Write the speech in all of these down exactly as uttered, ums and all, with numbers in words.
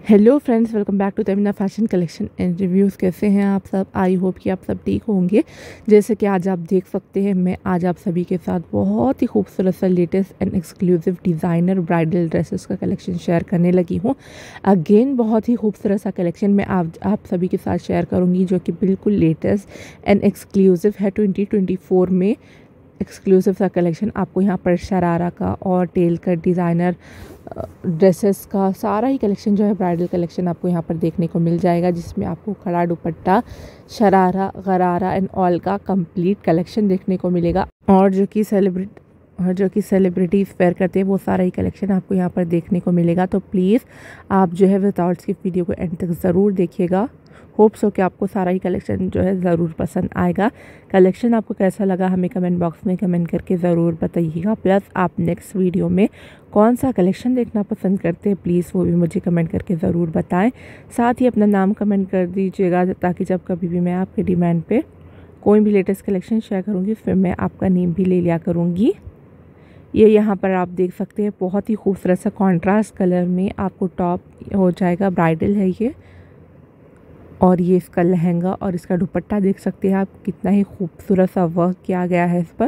Hello friends, welcome back to Tamanna fashion collection and reviews. कैसे हैं आप सब? आई होप कि आप सब ठीक होंगे। जैसे कि आज आप देख सकते हैं, मैं आज आप सभी के साथ बहुत ही खूबसूरत सा latest and exclusive designer bridal dresses का कलेक्शन शेयर करने लगी हूँ। अगेन बहुत ही खूबसूरत सा कलेक्शन मैं आप आप सभी के साथ शेयर करूँगी, जो कि बिल्कुल लेटेस्ट एंड एक्सक्लूसिव है। ट्वेंटी ट्वेंटी फोर में एक्सक्लूसिव सा कलेक्शन आपको यहाँ पर शरारा का और टेल कट डिज़ाइनर ड्रेसेस का सारा ही कलेक्शन जो है ब्राइडल कलेक्शन आपको यहाँ पर देखने को मिल जाएगा, जिसमें आपको खड़ा दुपट्टा, शरारा, गरारा एंड ऑल का कंप्लीट कलेक्शन देखने को मिलेगा। और जो कि सेलिब्रिट और जो कि सेलिब्रिटीज़ वेयर करते हैं वो सारा ही कलेक्शन आपको यहाँ पर देखने को मिलेगा। तो प्लीज़ आप जो है विदाउट स्किप वीडियो को एंड तक ज़रूर देखिएगा। होप्स हो कि आपको सारा ही कलेक्शन जो है ज़रूर पसंद आएगा। कलेक्शन आपको कैसा लगा हमें कमेंट बॉक्स में कमेंट करके ज़रूर बताइएगा। प्लस आप नेक्स्ट वीडियो में कौन सा कलेक्शन देखना पसंद करते हैं, प्लीज़ वो भी मुझे कमेंट करके ज़रूर बताएं। साथ ही अपना नाम कमेंट कर दीजिएगा, ताकि जब कभी भी मैं आपके डिमांड पे कोई भी लेटेस्ट कलेक्शन शेयर करूँगी उसमें मैं आपका नेम भी ले लिया करूँगी। ये यहाँ पर आप देख सकते हैं, बहुत ही खूबसूरत सा कॉन्ट्रास्ट कलर में आपको टॉप हो जाएगा। ब्राइडल है ये, और ये इसका लहंगा और इसका दुपट्टा देख सकते हैं आप, कितना ही खूबसूरत सा वर्क किया गया है इस पर।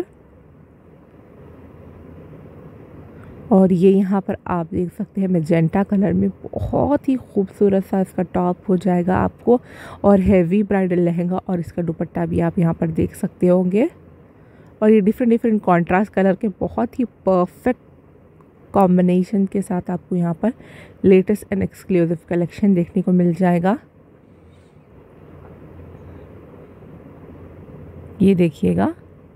और ये यहाँ पर आप देख सकते हैं मैजेंटा कलर में बहुत ही खूबसूरत सा इसका टॉप हो जाएगा आपको, और हैवी ब्राइडल लहंगा और इसका दुपट्टा भी आप यहाँ पर देख सकते होंगे। और ये डिफरेंट डिफरेंट कॉन्ट्रास्ट कलर के बहुत ही परफेक्ट कॉम्बिनेशन के साथ आपको यहाँ पर लेटेस्ट एंड एक्सक्लूसिव कलेक्शन देखने को मिल जाएगा। ये देखिएगा,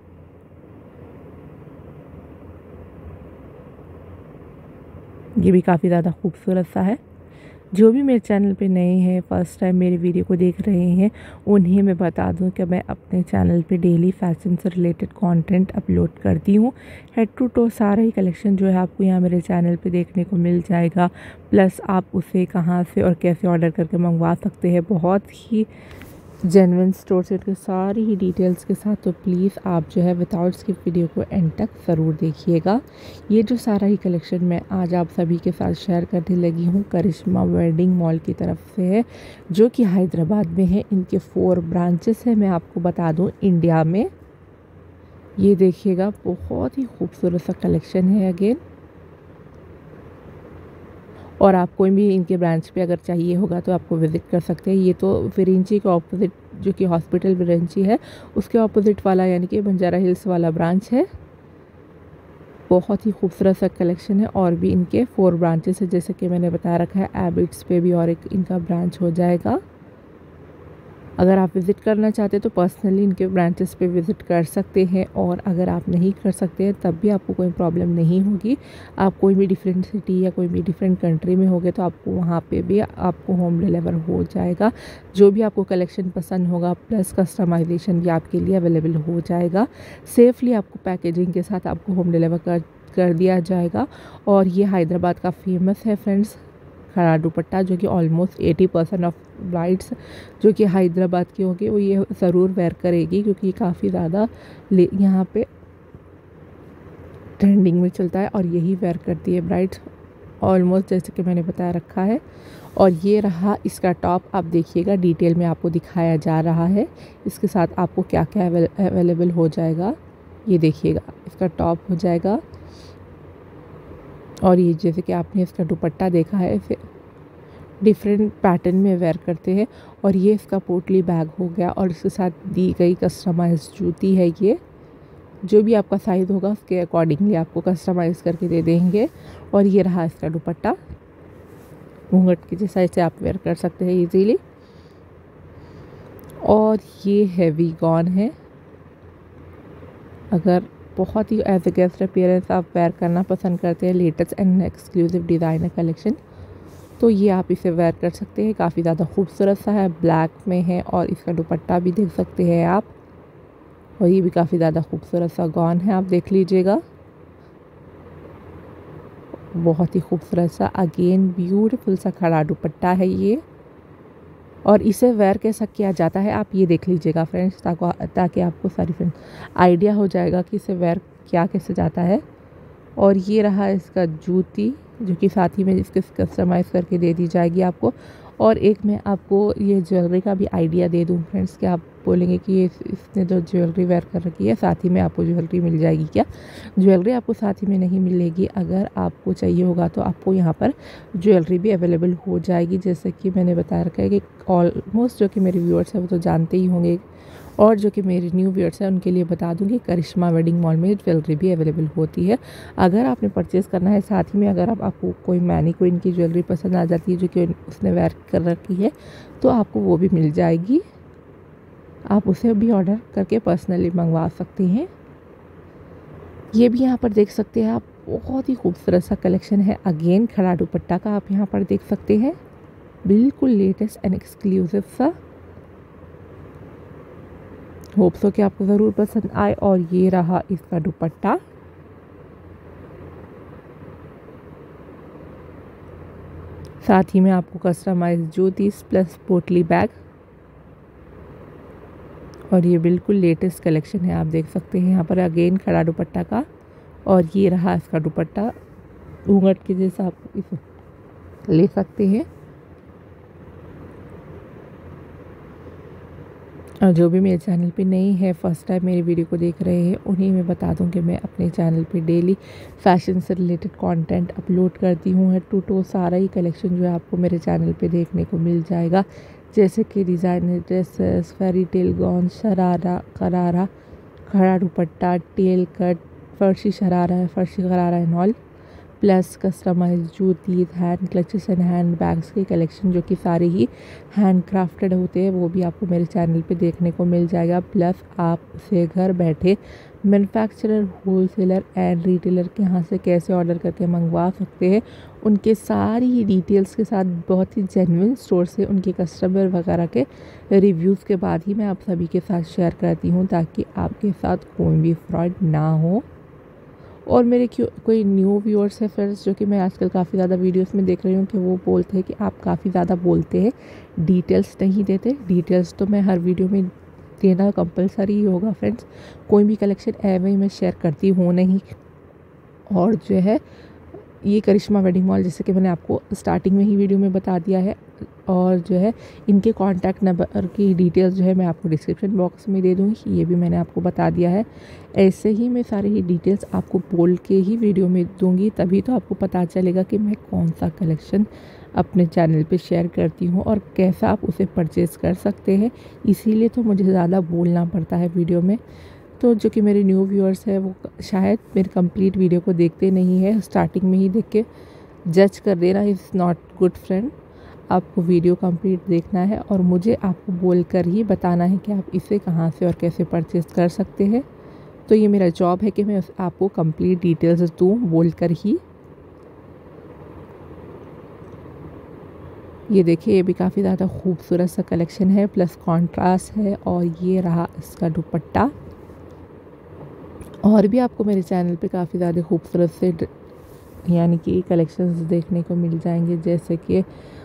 ये भी काफ़ी ज़्यादा खूबसूरत सा है। जो भी मेरे चैनल पे नए हैं, फर्स्ट टाइम मेरे वीडियो को देख रहे हैं, उन्हें मैं बता दूं कि मैं अपने चैनल पे डेली फैशन से रिलेटेड कंटेंट अपलोड करती हूं। हेड टू टो सारा ही कलेक्शन जो है आपको यहाँ मेरे चैनल पे देखने को मिल जाएगा। प्लस आप उसे कहाँ से और कैसे ऑर्डर करके मंगवा सकते हैं, बहुत ही जेन्युइन स्टोर से उनके सारी ही डिटेल्स के साथ। तो प्लीज़ आप जो है विदाउट स्किप वीडियो को एंड तक ज़रूर देखिएगा। ये जो सारा ही कलेक्शन मैं आज आप सभी के साथ शेयर करने लगी हूँ, करिश्मा वेडिंग मॉल की तरफ से है, जो कि हैदराबाद में है। इनके फोर ब्रांचेस हैं, मैं आपको बता दूँ इंडिया में। ये देखिएगा, बहुत ही खूबसूरत सा कलेक्शन है अगेन। और आप कोई भी इनके ब्रांच पे अगर चाहिए होगा तो आपको विज़िट कर सकते हैं। ये तो विरिंची के ऑपोजिट, जो कि हॉस्पिटल विरिंची है, उसके ऑपोजिट वाला यानी कि बंजारा हिल्स वाला ब्रांच है। बहुत ही खूबसूरत सा कलेक्शन है। और भी इनके फोर ब्रांचेस है, जैसे कि मैंने बता रखा है। एबिट्स पे भी और एक इनका ब्रांच हो जाएगा। अगर आप विज़िट करना चाहते हैं तो पर्सनली इनके ब्रांचेस पे विज़िट कर सकते हैं, और अगर आप नहीं कर सकते हैं तब भी आपको कोई प्रॉब्लम नहीं होगी। आप कोई भी डिफरेंट सिटी या कोई भी डिफरेंट कंट्री में होगे तो आपको वहाँ पे भी आपको होम डिलीवर हो जाएगा। जो भी आपको कलेक्शन पसंद होगा, प्लस कस्टमाइजेशन भी आपके लिए अवेलेबल हो जाएगा। सेफली आपको पैकेजिंग के साथ आपको होम डिलीवर कर कर दिया जाएगा। और ये हैदराबाद का फेमस है फ्रेंड्स, खड़ा दुपट्टा, जो कि almost eighty percent of brides जो कि हैदराबाद की होगी वो ये ज़रूर वेयर करेगी, क्योंकि ये काफ़ी ज़्यादा यहाँ पे ट्रेंडिंग में चलता है और यही वेयर करती है ब्राइड्स ऑलमोस्ट, जैसे कि मैंने बता रखा है। और ये रहा इसका टॉप, आप देखिएगा डिटेल में आपको दिखाया जा रहा है इसके साथ आपको क्या क्या अवेलेबल हो जाएगा। ये देखिएगा, इसका टॉप हो जाएगा। और ये जैसे कि आपने इसका दुपट्टा देखा है, इसे डिफरेंट पैटर्न में वेयर करते हैं। और ये इसका पोटली बैग हो गया, और इसके साथ दी गई कस्टमाइज जूती है। ये जो भी आपका साइज़ होगा उसके अकॉर्डिंगली आपको कस्टमाइज़ करके दे देंगे। और ये रहा इसका दुपट्टा, घूंघट की जैसा इसे आप वेयर कर सकते हैं इजीली। और ये हैवी गॉन है, अगर बहुत ही एज ए गेस्ट अपीयरेंस आप वेयर करना पसंद करते हैं latest and exclusive designer collection, तो ये आप इसे वेयर कर सकते हैं। काफ़ी ज़्यादा खूबसूरत सा है, ब्लैक में है, और इसका दुपट्टा भी देख सकते हैं आप। और ये भी काफ़ी ज़्यादा खूबसूरत सा गॉन है, आप देख लीजिएगा, बहुत ही खूबसूरत सा अगेन ब्यूटीफुल सा खड़ा दुपट्टा है ये। और इसे वेयर कैसा किया जाता है आप ये देख लीजिएगा फ्रेंड्स, ताकि ताकि आपको सारी फ्रेंड्स आइडिया हो जाएगा कि इसे वेयर किया कैसे जाता है। और ये रहा इसका जूती, जो कि साथ ही में इसके कस्टमाइज़ करके दे दी जाएगी आपको। और एक मैं आपको ये ज्वेलरी का भी आइडिया दे दूँ फ्रेंड्स, कि आप बोलेंगे कि ये इसने जो ज्वेलरी वेयर कर रखी है साथ ही में आपको ज्वेलरी मिल जाएगी क्या? ज्वेलरी आपको साथ ही में नहीं मिलेगी। अगर आपको चाहिए होगा तो आपको यहाँ पर ज्वेलरी भी अवेलेबल हो जाएगी। जैसे कि मैंने बता रखा है कि ऑलमोस्ट जो कि मेरे व्यूअर्स हैं वो तो जानते ही होंगे, और जो कि मेरे न्यू व्यूअर्स हैं उनके लिए बता दूं कि करिश्मा वेडिंग मॉल में ज्वेलरी भी अवेलेबल होती है। अगर आपने परचेज़ करना है, साथ ही में अगर आप आपको कोई मैनीक्विन की ज्वेलरी पसंद आ जाती है जो कि उसने वेयर कर रखी है, तो आपको वो भी मिल जाएगी। आप उसे भी ऑर्डर करके पर्सनली मंगवा सकते हैं। ये भी यहाँ पर देख सकते हैं आप, बहुत ही खूबसूरत सा कलेक्शन है। अगेन खड़ा दुपट्टा का आप यहाँ पर देख सकते हैं, बिल्कुल लेटेस्ट एंड एक्सक्लूसिव सा। होप सो कि आपको ज़रूर पसंद आए। और ये रहा इसका दुपट्टा। साथ ही में आपको कस्टमाइज ज्योतिष प्लस पोटली बैग, और ये बिल्कुल लेटेस्ट कलेक्शन है। आप देख सकते हैं यहाँ पर अगेन खड़ा दुपट्टा का, और ये रहा इसका दुपट्टा। घूंघट के जैसा आप इसे ले सकते हैं। और जो भी मेरे चैनल पे नए हैं, फर्स्ट टाइम मेरी वीडियो को देख रहे हैं, उन्हें मैं बता दूं कि मैं अपने चैनल पे डेली फैशन से रिलेटेड कंटेंट अपलोड करती हूँ। टू टू सारा ही कलेक्शन जो है आपको मेरे चैनल पे देखने को मिल जाएगा, जैसे कि designer dresses, fairy tale gown, sharara, gharara, खड़ा दुपट्टा, टेल कट, फर्शी शरारा, फर्शी gharara and all, plus customise जूती, hand clutches and handbags के कलेक्शन जो कि सारे ही हैंड क्राफ्टेड होते हैं, वो भी आपको मेरे चैनल पे देखने को मिल जाएगा। प्लस आप उसे घर बैठे मैन्युफैक्चरर, होलसेलर एंड रिटेलर के यहाँ से कैसे ऑर्डर करके मंगवा सकते हैं, उनके सारी ही डिटेल्स के साथ, बहुत ही जेन्युइन स्टोर से उनके कस्टमर वगैरह के रिव्यूज़ के बाद ही मैं आप सभी के साथ शेयर करती हूँ, ताकि आपके साथ कोई भी फ्रॉड ना हो। और मेरे क्यों कोई न्यू व्यूअर्स है फ्रेंड्स, जो कि मैं आजकल काफ़ी ज़्यादा वीडियोस में देख रही हूँ कि वो बोलते हैं कि आप काफ़ी ज़्यादा बोलते हैं, डिटेल्स नहीं देते। डिटेल्स तो मैं हर वीडियो में देना कंपलसरी ही होगा फ्रेंड्स। कोई भी कलेक्शन एवं मैं शेयर करती हूँ नहीं। और जो है ये करिश्मा वेडिंग मॉल, जैसे कि मैंने आपको स्टार्टिंग में ही वीडियो में बता दिया है, और जो है इनके कॉन्टैक्ट नंबर की डिटेल्स जो है मैं आपको डिस्क्रिप्शन बॉक्स में दे दूँगी, ये भी मैंने आपको बता दिया है। ऐसे ही मैं सारी ही डिटेल्स आपको बोल के ही वीडियो में दूँगी, तभी तो आपको पता चलेगा कि मैं कौन सा कलेक्शन अपने चैनल पे शेयर करती हूँ और कैसा आप उसे परचेज़ कर सकते हैं। इसीलिए तो मुझे ज़्यादा बोलना पड़ता है वीडियो में। तो जो कि मेरे न्यू व्यूअर्स है वो शायद मेरे कंप्लीट वीडियो को देखते नहीं है, स्टार्टिंग में ही देख के जज कर देना इज़ नॉट गुड फ्रेंड। आपको वीडियो कंप्लीट देखना है और मुझे आपको बोलकर ही बताना है कि आप इसे कहाँ से और कैसे परचेज़ कर सकते हैं। तो ये मेरा जॉब है कि मैं आपको कंप्लीट डिटेल्स दूँ बोलकर ही। ये देखिए, ये भी काफ़ी ज़्यादा खूबसूरत सा कलेक्शन है, प्लस कॉन्ट्रास्ट है। और ये रहा इसका दुपट्टा। और भी आपको मेरे चैनल पे काफ़ी ज़्यादा खूबसूरत से यानी कि कलेक्शंस देखने को मिल जाएंगे, जैसे कि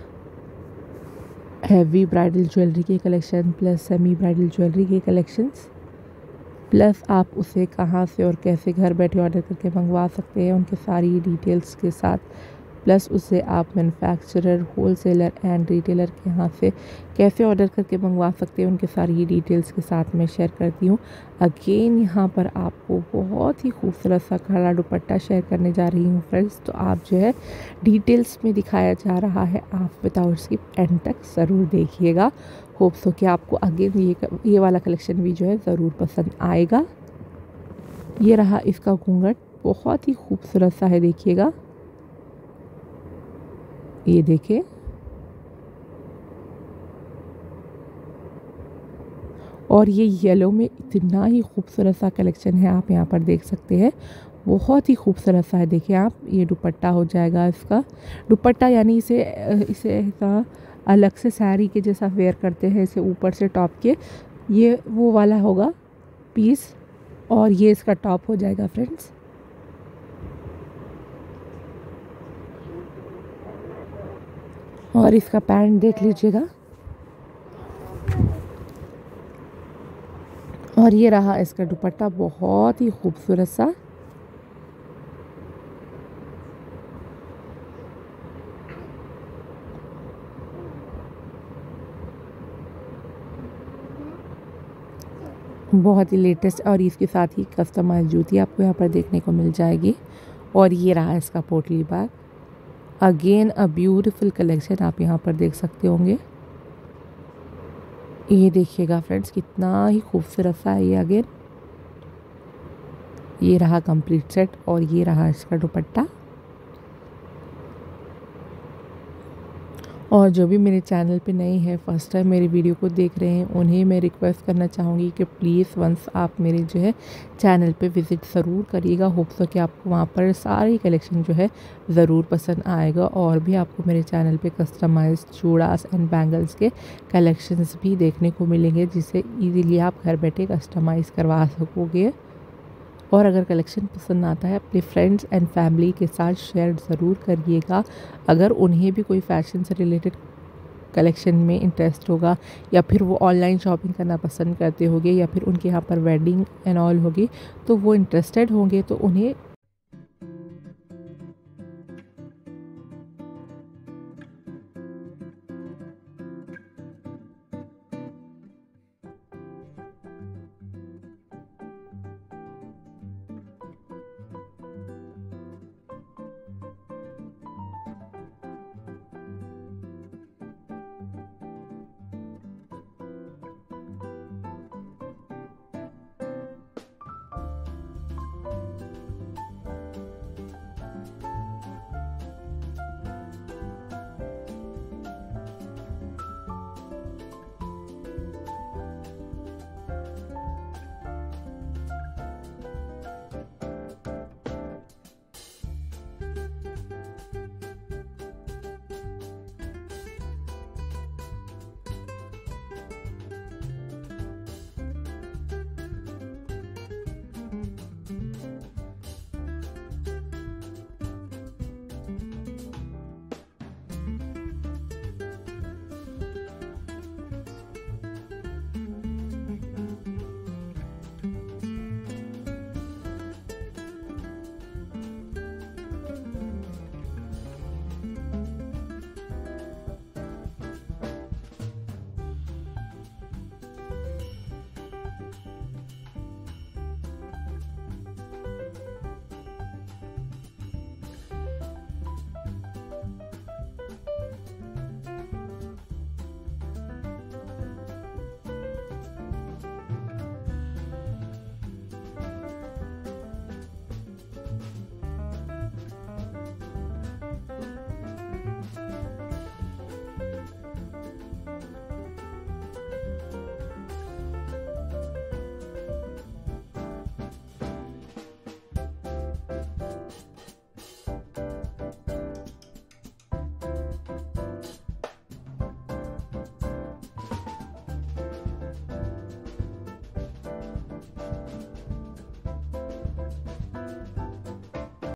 हैवी ब्राइडल ज्वेलरी के collection, plus semi bridal jewellery के कलेक्शंस, प्लस आप उसे कहाँ से और कैसे घर बैठे ऑर्डर करके मंगवा सकते हैं उनके सारी डिटेल्स के साथ, प्लस उसे आप मैन्युफैक्चरर, होलसेलर एंड रिटेलर के यहाँ से कैसे ऑर्डर करके मंगवा सकते हैं उनके सारी डिटेल्स के साथ मैं शेयर करती हूँ। अगेन यहाँ पर आपको बहुत ही खूबसूरत सा खड़ा दुपट्टा शेयर करने जा रही हूँ फ्रेंड्स। तो आप जो है डिटेल्स में दिखाया जा रहा है, आप विदाउट स्किप एंड तक ज़रूर देखिएगा। होप सो कि आपको अगेन ये ये वाला कलेक्शन भी जो है ज़रूर पसंद आएगा। ये रहा इसका घूंघट, बहुत ही खूबसूरत सा है, देखिएगा, ये देखिए। और ये येलो में इतना ही खूबसूरत सा कलेक्शन है, आप यहाँ पर देख सकते हैं, बहुत ही खूबसूरत सा है। देखिए आप, ये दुपट्टा हो जाएगा इसका। दुपट्टा यानी इसे इसे का अलग से साड़ी के जैसा वेयर करते हैं, इसे ऊपर से टॉप के, ये वो वाला होगा पीस। और ये इसका टॉप हो जाएगा फ्रेंड्स। और इसका पैंट देख लीजिएगा। और ये रहा इसका दुपट्टा, बहुत ही खूबसूरत सा। बहुत ही लेटेस्ट और इसके साथ ही कस्टमाइज जूती आपको यहाँ पर देखने को मिल जाएगी। और ये रहा इसका पोटली bag. Again a beautiful collection आप यहाँ पर देख सकते होंगे। ये देखिएगा फ्रेंड्स कितना ही खूबसूरत सा है ये। अगेन ये रहा कंप्लीट सेट और ये रहा इसका दुपट्टा। और जो भी मेरे चैनल पे नए हैं, फर्स्ट टाइम मेरी वीडियो को देख रहे हैं, उन्हें मैं रिक्वेस्ट करना चाहूँगी कि प्लीज़ वंस आप मेरे जो है चैनल पे विज़िट ज़रूर करिएगा। होप्स हो कि आपको वहाँ पर सारी कलेक्शन जो है ज़रूर पसंद आएगा। और भी आपको मेरे चैनल पे कस्टमाइज्ड चूड़ास एंड बैंगल्स के कलेक्शंस भी देखने को मिलेंगे, जिसे ईज़िली आप घर बैठे कस्टमाइज़ करवा सकोगे। और अगर कलेक्शन पसंद आता है अपने फ्रेंड्स एंड फैमिली के साथ शेयर ज़रूर करिएगा। अगर उन्हें भी कोई फ़ैशन से रिलेटेड कलेक्शन में इंटरेस्ट होगा, या फिर वो ऑनलाइन शॉपिंग करना पसंद करते होंगे, या फिर उनके यहाँ पर वेडिंग एंड ऑल होगी, तो वो इंटरेस्टेड होंगे, तो उन्हें